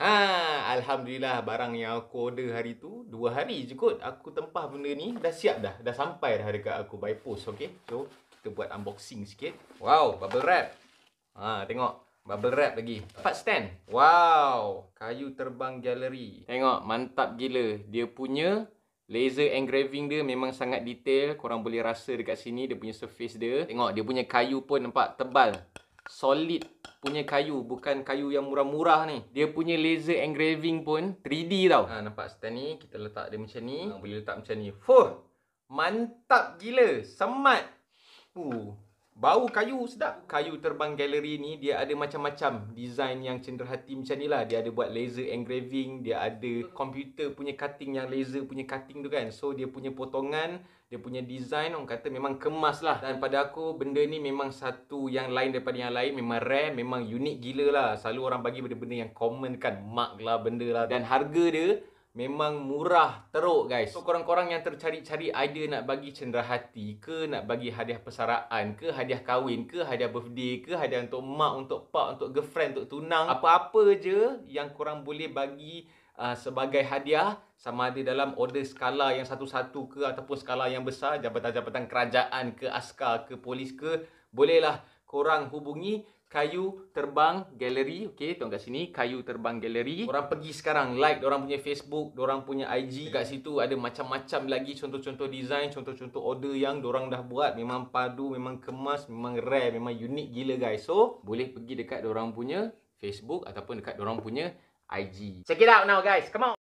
Alhamdulillah barang yang aku order hari tu 2 hari je kot aku tempah benda ni, dah siap dah. Dah sampai dah dekat aku by post, okey. So, kita buat unboxing sikit. Wow, bubble wrap. Tengok. Bubble wrap lagi. Dapat stand. Wow, kayu terbang gallery. Tengok, mantap gila. Dia punya laser engraving dia memang sangat detail. Korang boleh rasa dekat sini dia punya surface dia. Tengok, dia punya kayu pun nampak tebal. Solid punya kayu, bukan kayu yang murah-murah ni. Dia punya laser engraving pun 3D tau. Nampak stand ni, kita letak dia macam ni. Boleh letak macam ni. Fuh, mantap gila, semat. Bau kayu sedap. Kayu terbang gallery ni dia ada macam-macam design yang cenderhati macam ni lah. Dia ada buat laser engraving, dia ada komputer punya cutting yang laser punya cutting tu kan. So dia punya potongan, dia punya design orang kata memang kemas lah. Dan pada aku benda ni memang satu yang lain daripada yang lain. Memang rare, memang unik gila lah. Selalu orang bagi benda-benda yang common kan, mark lah benda lah. Dan harga dia memang murah teruk guys. So korang-korang yang tercari-cari idea nak bagi cenderahati ke, nak bagi hadiah persaraan ke, hadiah kahwin ke, hadiah birthday ke, hadiah untuk mak, untuk pak, untuk girlfriend, untuk tunang, apa-apa je yang korang boleh bagi sebagai hadiah, sama ada dalam order skala yang satu-satu ke ataupun skala yang besar, jabatan-jabatan kerajaan ke, askar ke, polis ke, bolehlah korang hubungi Kayu Terbang Gallery. Okey, tengok kat sini, Kayu Terbang Gallery. Korang pergi sekarang, like dorang punya Facebook, dorang punya IG. Dekat situ ada macam-macam lagi contoh-contoh design, contoh-contoh order yang dorang dah buat. Memang padu, memang kemas, memang rare, memang unik gila guys. So, boleh pergi dekat dorang punya Facebook ataupun dekat dorang punya IG. Check it out now guys, come on!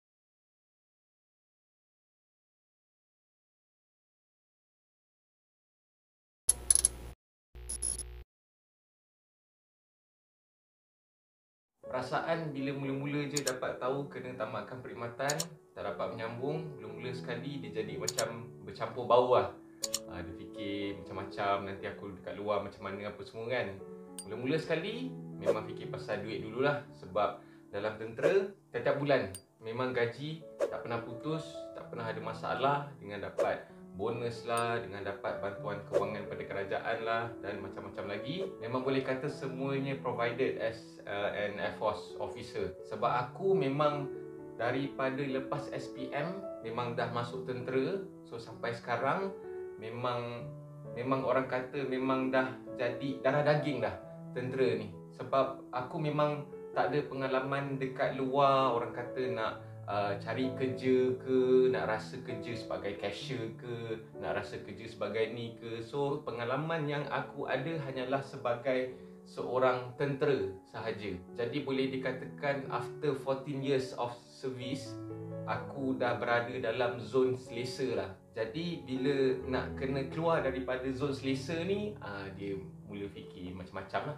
Perasaan bila mula-mula je dapat tahu kena tamatkan perkhidmatan, tak dapat menyambung, mula-mula sekali dia jadi macam bercampur bau lah. Dia fikir macam-macam, nanti aku dekat luar macam mana apa semua kan. Mula-mula sekali memang fikir pasal duit dululah. Sebab dalam tentera, setiap bulan memang gaji tak pernah putus, tak pernah ada masalah dengan dapat bonus lah, dengan dapat bantuan kewangan pada kerajaan lah dan macam-macam lagi. Memang boleh kata semuanya provided as an Air Force officer. Sebab aku memang daripada lepas SPM memang dah masuk tentera. So sampai sekarang memang orang kata memang dah jadi darah daging dah tentera ni. Sebab aku memang tak ada pengalaman dekat luar, orang kata nak cari kerja ke, nak rasa kerja sebagai cashier ke, nak rasa kerja sebagai ni ke. So pengalaman yang aku ada hanyalah sebagai seorang tentera sahaja. Jadi boleh dikatakan after 14 years of service, aku dah berada dalam zon selesa lah. Jadi bila nak kena keluar daripada zon selesa ni, dia mula fikir macam-macam lah.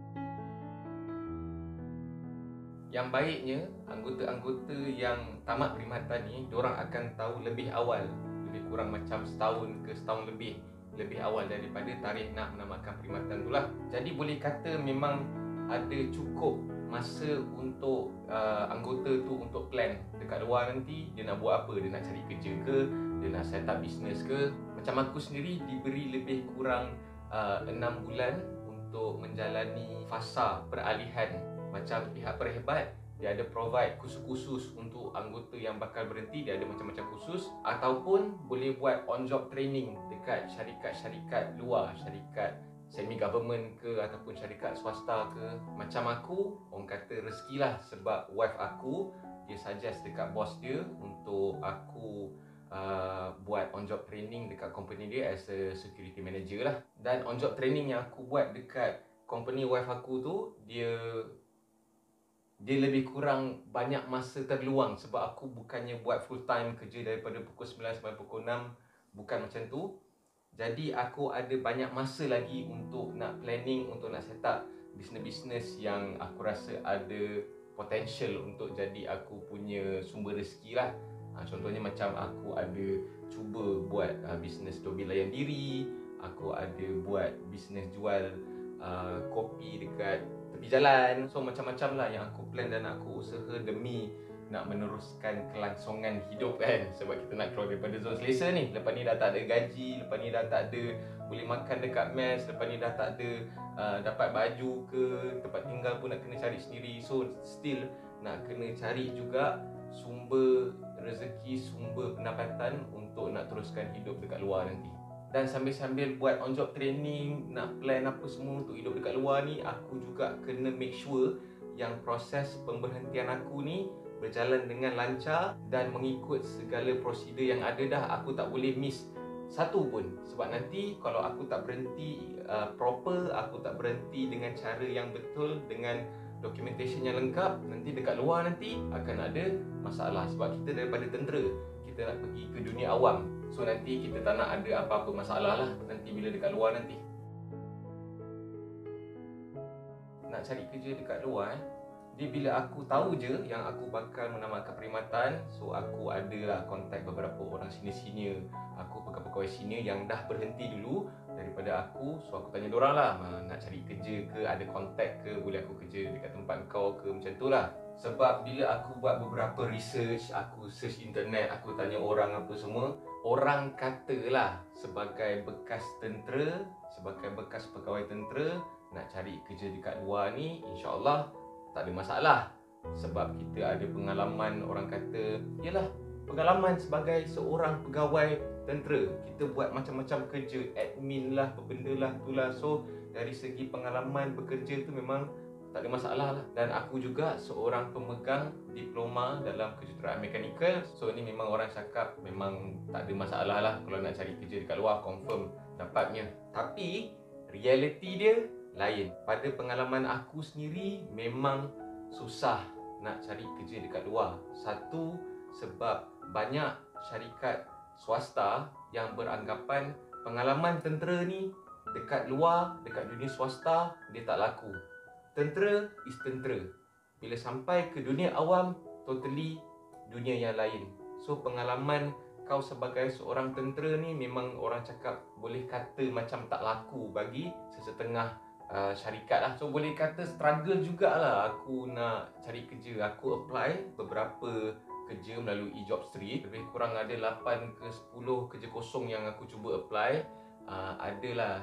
Yang baiknya, anggota-anggota yang tamat perkhidmatan ni, diorang akan tahu lebih awal, lebih kurang macam setahun ke setahun lebih awal daripada tarikh nak menamatkan perkhidmatan tu lah. Jadi boleh kata memang ada cukup masa untuk anggota tu untuk plan dekat luar nanti dia nak buat apa, dia nak cari kerja ke, dia nak set up business ke. Macam aku sendiri diberi lebih kurang 6 bulan untuk menjalani fasa peralihan. Macam pihak Perhebat, dia ada provide kursus-kursus untuk anggota yang bakal berhenti. Dia ada macam-macam kursus. Ataupun boleh buat on-job training dekat syarikat-syarikat luar, syarikat semi-government ke ataupun syarikat swasta ke. Macam aku, orang kata rezeki lah. Sebab wife aku, dia suggest dekat bos dia untuk aku buat on-job training dekat company dia as a security manager lah. Dan on-job training yang aku buat dekat company wife aku tu, dia lebih kurang banyak masa terluang. Sebab aku bukannya buat full time kerja daripada pukul 9 sampai pukul 6. Bukan macam tu. Jadi aku ada banyak masa lagi untuk nak planning, untuk nak set up bisnes-bisnes yang aku rasa ada potential untuk jadi aku punya sumber rezeki lah. Contohnya macam aku ada cuba buat bisnes dobil layan diri. Aku ada buat bisnes jual kopi dekat tepi jalan. So macam-macam lah yang aku plan dan aku usaha demi nak meneruskan kelangsungan hidup kan. Sebab kita nak keluar daripada zon selesa ni. Lepas ni dah tak ada gaji, lepas ni dah tak ada boleh makan dekat mes, lepas ni dah tak ada dapat baju ke, tempat tinggal pun nak kena cari sendiri. So still nak kena cari juga sumber rezeki, sumber pendapatan untuk nak teruskan hidup dekat luar nanti. Dan sambil-sambil buat on job training, nak plan apa semua untuk hidup dekat luar ni, aku juga kena make sure yang proses pemberhentian aku ni berjalan dengan lancar dan mengikut segala prosedur yang ada dah. Aku tak boleh miss satu pun, sebab nanti kalau aku tak berhenti proper, aku tak berhenti dengan cara yang betul, dengan documentation yang lengkap, nanti dekat luar nanti akan ada masalah. Sebab kita daripada tentera, kita nak pergi ke dunia awam, so nanti kita tak nak ada apa-apa masalah lah nanti bila dekat luar nanti. Nak cari kerja dekat luar dia bila aku tahu je yang aku bakal menamatkan perkhidmatan, so aku adalah kontak beberapa orang senior-senior aku, pegawai-pegawai senior yang dah berhenti dulu daripada aku. So aku tanya diorang lah, nak cari kerja ke, ada kontak ke, boleh aku kerja dekat tempat kau ke, macam tu lah. Sebab bila aku buat beberapa research, aku search internet, aku tanya orang apa semua, orang katalah sebagai bekas tentera, sebagai bekas pegawai tentera, nak cari kerja dekat luar ni insya-Allah tak ada masalah. Sebab kita ada pengalaman, orang kata yalah, pengalaman sebagai seorang pegawai tentera, kita buat macam-macam kerja, admin lah, benda lah, itulah. So dari segi pengalaman bekerja tu memang tak ada masalah lah. Dan aku juga seorang pemegang diploma dalam kejuruteraan mekanikal. So ni memang orang cakap memang tak ada masalah lah kalau nak cari kerja dekat luar, confirm dapatnya. Tapi reality dia lain. Pada pengalaman aku sendiri memang susah nak cari kerja dekat luar. Satu, sebab banyak syarikat swasta yang beranggapan pengalaman tentera ni dekat luar, dekat dunia swasta, dia tak laku. Tentera is tentera. Bila sampai ke dunia awam, totally dunia yang lain. So pengalaman kau sebagai seorang tentera ni memang orang cakap boleh kata macam tak laku bagi sesetengah syarikat lah. So boleh kata struggle jugalah aku nak cari kerja. Aku apply beberapa kerja melalui Jobstreet. Lebih kurang ada 8 ke 10 kerja kosong yang aku cuba apply. Adalah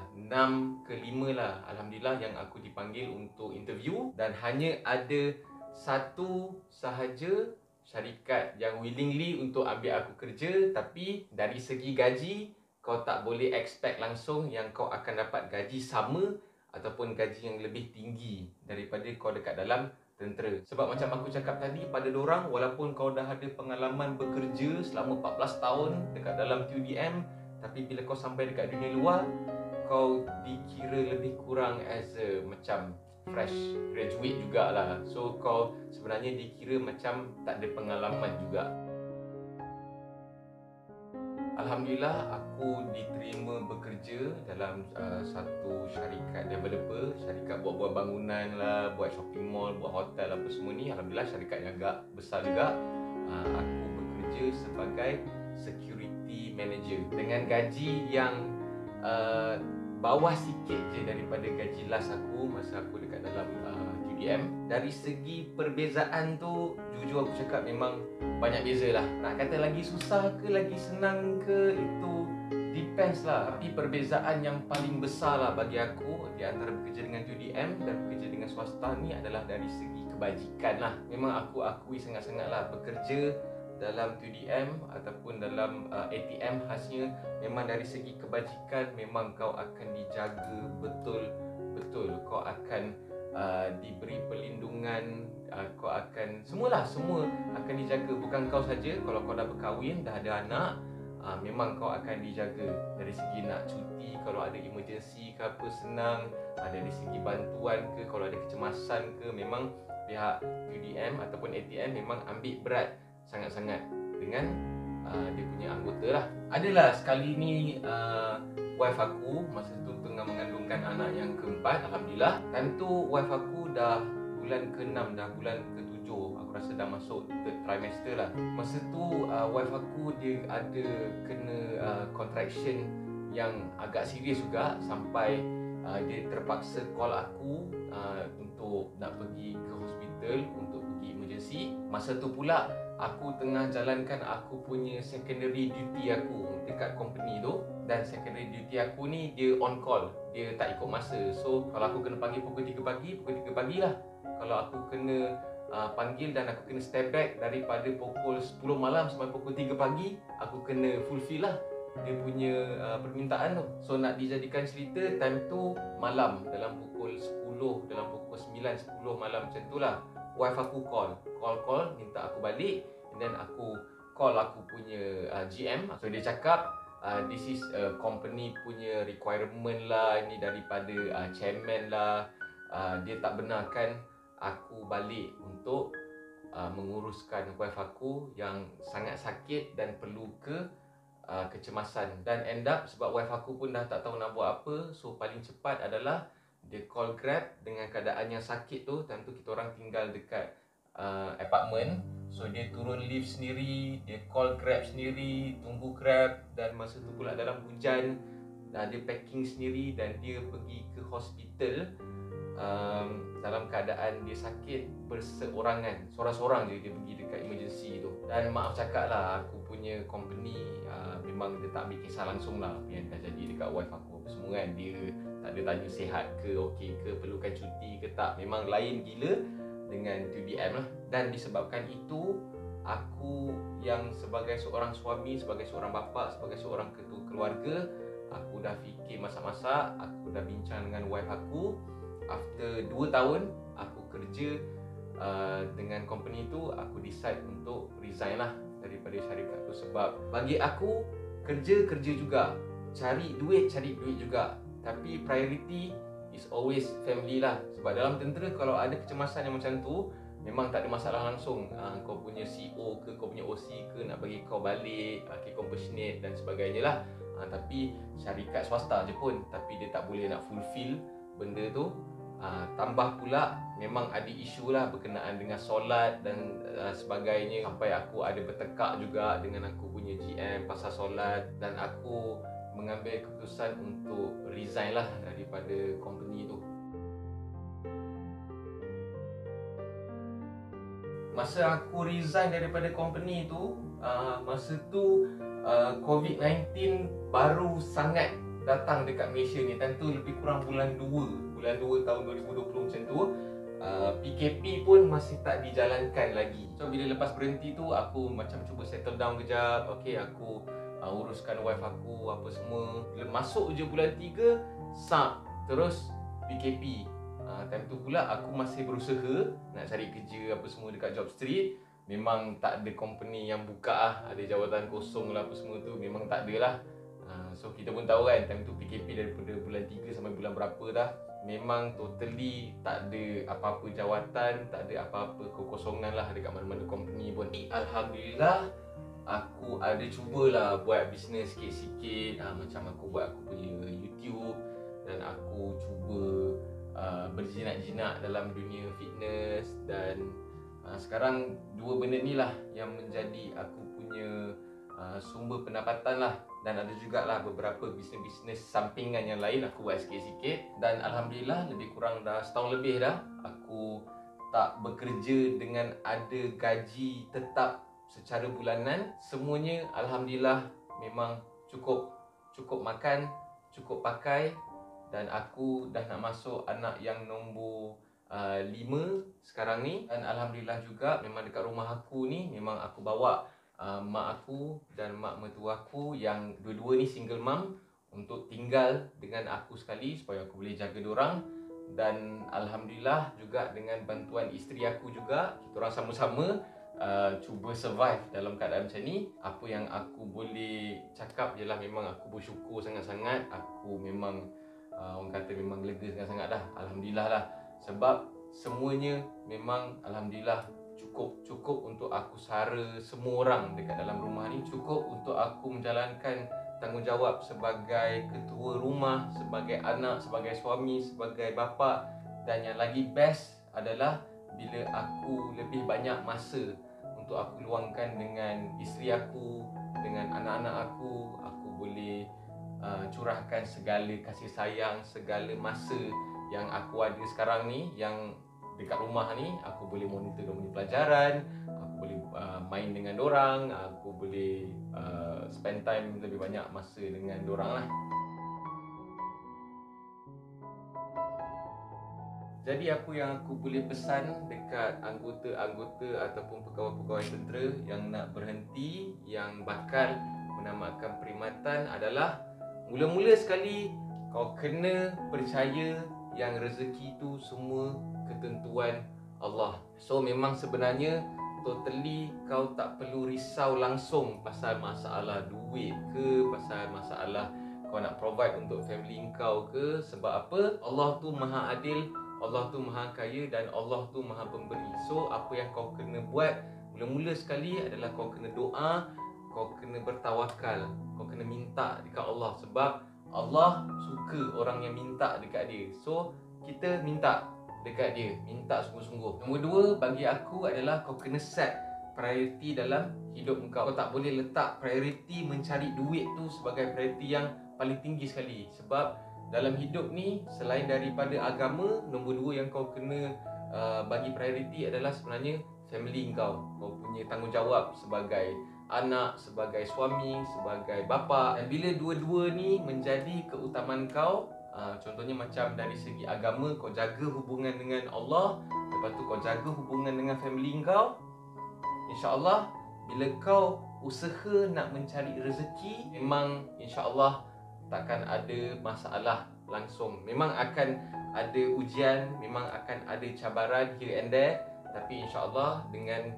6 ke 5 lah alhamdulillah yang aku dipanggil untuk interview. Dan hanya ada satu sahaja syarikat yang willingly untuk ambil aku kerja. Tapi dari segi gaji, kau tak boleh expect langsung yang kau akan dapat gaji sama ataupun gaji yang lebih tinggi daripada kau dekat dalam tentera. Sebab macam aku cakap tadi, pada dorang walaupun kau dah ada pengalaman bekerja selama 14 tahun dekat dalam TUDM, tapi bila kau sampai dekat dunia luar, kau dikira lebih kurang as a macam fresh graduate jugalah. So kau sebenarnya dikira macam tak ada pengalaman juga. Alhamdulillah aku diterima bekerja dalam satu syarikat developer, syarikat buat-buat bangunan lah, buat shopping mall, buat hotel apa semua ni. Alhamdulillah syarikatnya agak besar juga. Aku bekerja sebagai security manager dengan gaji yang bawah sikit je daripada gaji last aku masa aku dekat dalam TUDM. Dari segi perbezaan tu, jujur aku cakap memang banyak beza lah. Nak kata lagi susah ke lagi senang ke, itu depends lah. Tapi perbezaan yang paling besar lah bagi aku di antara bekerja dengan TUDM dan bekerja dengan swasta ni adalah dari segi kebajikan lah. Memang aku akui sangat-sangat lah bekerja dalam TUDM ataupun dalam ATM khasnya, memang dari segi kebajikan memang kau akan dijaga betul-betul. Kau akan diberi perlindungan, kau akan semua akan dijaga. Bukan kau saja, kalau kau dah berkahwin, dah ada anak, memang kau akan dijaga. Dari segi nak cuti, kalau ada emergency ke apa, senang. Dari segi bantuan ke, kalau ada kecemasan ke, memang pihak TUDM ataupun ATM memang ambil berat sangat-sangat dengan dia punya anggota lah. Adalah sekali ni wife aku masa tu tengah mengandungkan anak yang keempat. Alhamdulillah, time tu wife aku dah bulan ke-6, dah bulan ke-7. Aku rasa dah masuk third trimester lah. Masa tu wife aku dia ada kena contraction yang agak serius juga, sampai dia terpaksa call aku untuk nak pergi ke hospital untuk pergi emergency. Masa tu pula aku tengah jalankan aku punya secondary duty aku dekat company tu. Dan secondary duty aku ni dia on call, dia tak ikut masa. So kalau aku kena panggil pukul 3 pagi, pukul 3 pagi lah. Kalau aku kena panggil dan aku kena step back daripada pukul 10 malam sampai pukul 3 pagi. Aku kena fulfill lah dia punya permintaan tu. So nak dijadikan cerita, time tu malam, dalam pukul 10, dalam pukul 9, 10 malam macam tu lah, wife aku call minta aku balik. And then aku call aku punya GM. So dia cakap this is company punya requirement lah, ini daripada chairman lah, dia tak benarkan aku balik untuk menguruskan wife aku yang sangat sakit dan perlu kecemasan. Dan end up sebab wife aku pun dah tak tahu nak buat apa, so paling cepat adalah dia call Grab dengan keadaan yang sakit tu. Time tu kita orang tinggal dekat apartment, so dia turun lift sendiri, dia call Grab sendiri, tunggu Grab. Dan masa tu pula dalam hujan, dia packing sendiri dan dia pergi ke hospital dalam keadaan dia sakit berseorangan, seorang-seorang je dia pergi dekat emergency tu. Dan maaf cakap lah, aku punya company memang dia tak ambil kisah langsung lah apa yang dah jadi dekat wife aku apa semua kan. Dia tak ada tanya sihat ke, okey ke, perlukan cuti ke tak. Memang lain gila dengan 2DM lah. Dan disebabkan itu, aku yang sebagai seorang suami, sebagai seorang bapa, sebagai seorang ketua keluarga, aku dah fikir masak-masak, aku dah bincang dengan wife aku. After 2 tahun aku kerja dengan company tu, aku decide untuk resign lah daripada syarikat tu. Sebab bagi aku, kerja juga, cari duit juga, tapi priority is always family lah. Sebab dalam tentera kalau ada kecemasan yang macam tu, memang tak ada masalah langsung. Kau punya CEO ke, kau punya OC ke nak bagi kau balik, compassionate dan sebagainya lah. Tapi syarikat swasta je pun, tapi dia tak boleh nak fulfill benda tu. Tambah pula memang ada isu lah berkenaan dengan solat dan sebagainya, sampai aku ada bertekak juga dengan aku punya GM pasal solat. Dan aku mengambil keputusan untuk resign lah daripada company tu. Masa aku resign daripada company tu, masa tu COVID-19 baru sangat datang dekat Malaysia ni. Time tu lebih kurang bulan 2 tahun 2020 macam tu. PKP pun masih tak dijalankan lagi. So bila lepas berhenti tu, aku macam cuba settle down kejap. Okay, aku uruskan wife aku apa semua. Bila masuk je bulan 3, terus PKP. Time tu pula aku masih berusaha nak cari kerja apa semua dekat Job Street. Memang tak ada company yang buka lah, ada jawatan kosong lah apa semua tu, memang tak ada lah. So kita pun tahu kan, time tu PKP daripada bulan 3 sampai bulan berapa dah, memang totally tak ada apa-apa jawatan, tak ada apa-apa kekosongan lah dekat mana-mana company pun. Alhamdulillah, aku ada cubalah buat bisnes sikit-sikit. Macam aku buat aku punya YouTube, dan aku cuba berjinak-jinak dalam dunia fitness. Dan sekarang dua benda ni lah yang menjadi aku punya sumber pendapatan lah. Dan ada jugalah beberapa bisnes-bisnes sampingan yang lain aku buat sikit-sikit. Dan Alhamdulillah lebih kurang dah setahun lebih dah aku tak bekerja dengan ada gaji tetap secara bulanan. Semuanya Alhamdulillah memang cukup makan, cukup pakai. Dan aku dah nak masuk anak yang nombor 5 sekarang ni. Dan Alhamdulillah juga memang dekat rumah aku ni, memang aku bawa mak aku dan mak mertua aku yang dua-dua ni single mom untuk tinggal dengan aku sekali supaya aku boleh jaga diorang. Dan Alhamdulillah juga dengan bantuan isteri aku juga, kita orang sama-sama cuba survive dalam keadaan macam ni. Apa yang aku boleh cakap je lah, memang aku bersyukur sangat-sangat. Aku memang orang kata memang lega sangat-sangat dah, Alhamdulillah lah. Sebab semuanya memang Alhamdulillah cukup untuk aku sara semua orang dekat dalam rumah ni. Cukup untuk aku menjalankan tanggungjawab sebagai ketua rumah, sebagai anak, sebagai suami, sebagai bapa. Dan yang lagi best adalah bila aku lebih banyak masa untuk aku luangkan dengan isteri aku, dengan anak-anak aku. Aku boleh curahkan segala kasih sayang, segala masa yang aku ada sekarang ni, yang dekat rumah ni. Aku boleh monitor dorang punya pelajaran, aku boleh main dengan dorang, aku boleh spend time lebih banyak masa dengan dorang lah. Jadi apa yang aku boleh pesan dekat anggota-anggota ataupun pegawai-pegawai tentera yang nak berhenti, yang bakal menamatkan perkhidmatan adalah mula-mula sekali kau kena percaya yang rezeki tu semua ketentuan Allah. So memang sebenarnya totally kau tak perlu risau langsung pasal masalah duit ke, pasal masalah kau nak provide untuk family kau ke. Sebab apa? Allah tu maha adil, Allah tu maha kaya dan Allah tu maha pemberi. So apa yang kau kena buat mula-mula sekali adalah kau kena doa, kau kena bertawakal, kau kena minta dekat Allah. Sebab Allah suka orang yang minta dekat dia. So kita minta dekat dia, minta sungguh-sungguh. Nombor dua bagi aku adalah kau kena set priority dalam hidup kau. Kau tak boleh letak priority mencari duit tu sebagai priority yang paling tinggi sekali. Sebab dalam hidup ni, selain daripada agama, nombor dua yang kau kena bagi priority adalah sebenarnya family kau. Kau punya tanggungjawab sebagai anak, sebagai suami, sebagai bapa. Dan bila dua-dua ni menjadi keutamaan kau, contohnya macam dari segi agama, kau jaga hubungan dengan Allah, lepas tu kau jaga hubungan dengan family kau, InsyaAllah bila kau usaha nak mencari rezeki, memang InsyaAllah takkan ada masalah langsung. Memang akan ada ujian, memang akan ada cabaran here and there. Tapi InsyaAllah dengan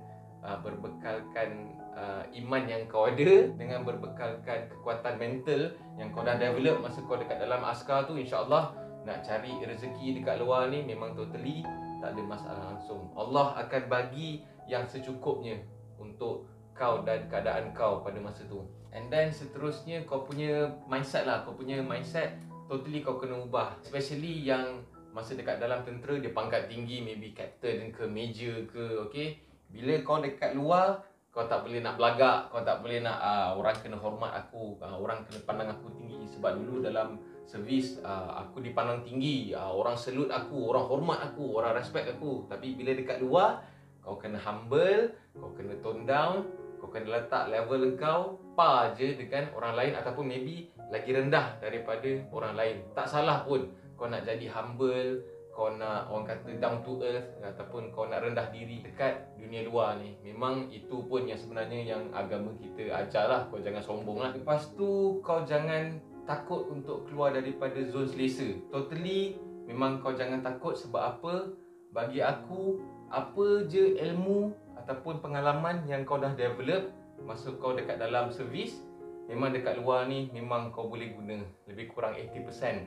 berbekalkan iman yang kau ada, dengan berbekalkan kekuatan mental yang kau dah develop masa kau dekat dalam askar tu, InsyaAllah nak cari rezeki dekat luar ni memang totally tak ada masalah langsung. Allah akan bagi yang secukupnya untuk kau dan keadaan kau pada masa tu. And then seterusnya kau punya mindset lah, kau punya mindset totally kau kena ubah. Especially yang masa dekat dalam tentera, dia pangkat tinggi, maybe captain ke, major ke, okay. Bila kau dekat luar, kau tak boleh nak belagak, kau tak boleh nak orang kena hormat aku, orang kena pandang aku tinggi. Sebab dulu dalam servis aku dipandang tinggi, orang salute aku, orang hormat aku, orang respect aku. Tapi bila dekat luar, kau kena humble, kau kena tone down, kau kena letak level kau par je dengan orang lain ataupun maybe lagi rendah daripada orang lain. Tak salah pun kau nak jadi humble, kau nak orang kata down to earth ataupun kau nak rendah diri dekat dunia luar ni. Memang itu pun yang sebenarnya yang agama kita ajar lah. Kau jangan sombong lah. Lepas tu kau jangan takut untuk keluar daripada zon selesa. Totally memang kau jangan takut. Sebab apa? Bagi aku, apa je ilmu ataupun pengalaman yang kau dah develop masa kau dekat dalam servis, memang dekat luar ni memang kau boleh guna lebih kurang 80%,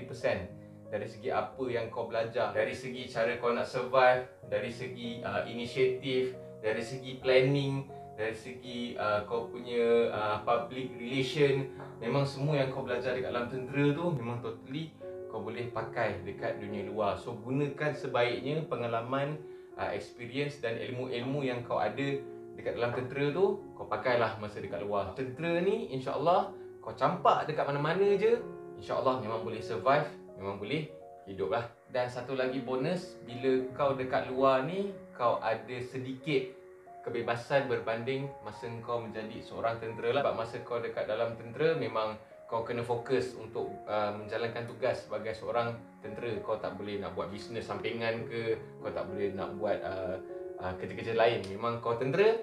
90% dari segi apa yang kau belajar, dari segi cara kau nak survive, dari segi inisiatif, dari segi planning, dari segi kau punya public relation. Memang semua yang kau belajar dekat dalam tentera tu memang totally kau boleh pakai dekat dunia luar. So gunakan sebaiknya pengalaman, experience dan ilmu-ilmu yang kau ada dekat dalam tentera tu, kau pakailah masa dekat luar. Tentera ni insyaAllah kau campak dekat mana-mana je, InsyaAllah memang boleh survive, memang boleh hidup lah. Dan satu lagi bonus, bila kau dekat luar ni, kau ada sedikit kebebasan berbanding masa kau menjadi seorang tentera lah. Sebab masa kau dekat dalam tentera, memang kau kena fokus untuk menjalankan tugas sebagai seorang tentera. Kau tak boleh nak buat bisnes sampingan ke, kau tak boleh nak buat kerja-kerja lain. Memang kau tentera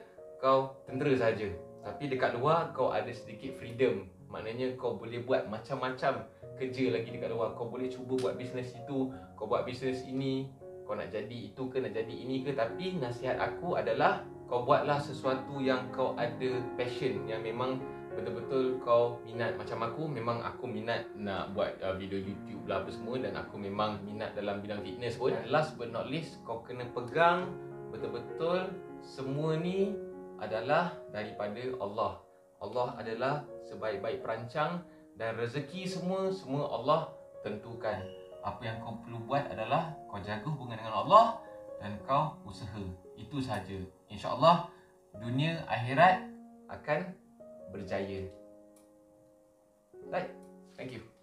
saja. Tapi dekat luar kau ada sedikit freedom. Maknanya kau boleh buat macam-macam kerja lagi dekat luar. Kau boleh cuba buat bisnes itu, kau buat bisnes ini, kau nak jadi itu ke, nak jadi ini ke. Tapi nasihat aku adalah kau buatlah sesuatu yang kau ada passion, yang memang betul-betul kau minat. Macam aku, memang aku minat nak buat video YouTube lah apa semua. Dan aku memang minat dalam bidang fitness pun. Last but not least, kau kena pegang betul-betul semua ni adalah daripada Allah. Allah adalah sebaik-baik perancang dan rezeki semua Allah tentukan. Apa yang kau perlu buat adalah kau jaga hubungan dengan Allah dan kau usaha. Itu sahaja. InsyaAllah dunia akhirat akan berjaya. Right? Thank you.